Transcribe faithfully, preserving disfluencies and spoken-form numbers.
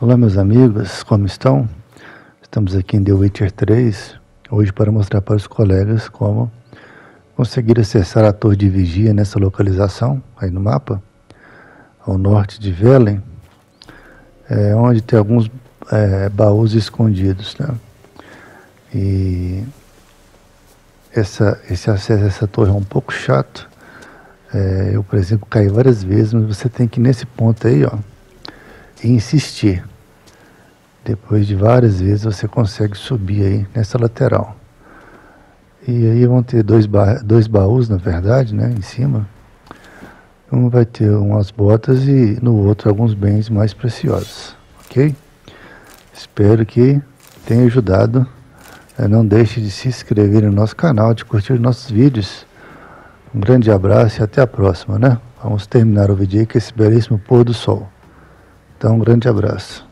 Olá meus amigos, como estão? Estamos aqui em The Witcher três, hoje para mostrar para os colegas como conseguir acessar a torre de vigia nessa localização, aí no mapa, ao norte de Velen, é, onde tem alguns é, baús escondidos, né? E essa, esse acesso a essa torre é um pouco chato. É, eu, por exemplo, caí várias vezes, mas você tem que ir nesse ponto aí, ó, e insistir. Depois de várias vezes você consegue subir aí nessa lateral. E aí vão ter dois, ba dois baús, na verdade, né, em cima. Um vai ter umas botas e no outro alguns bens mais preciosos, ok? Espero que tenha ajudado. Não deixe de se inscrever no nosso canal, de curtir os nossos vídeos. Um grande abraço e até a próxima, né? Vamos terminar o vídeo aí com esse belíssimo pôr do sol. Então, um grande abraço.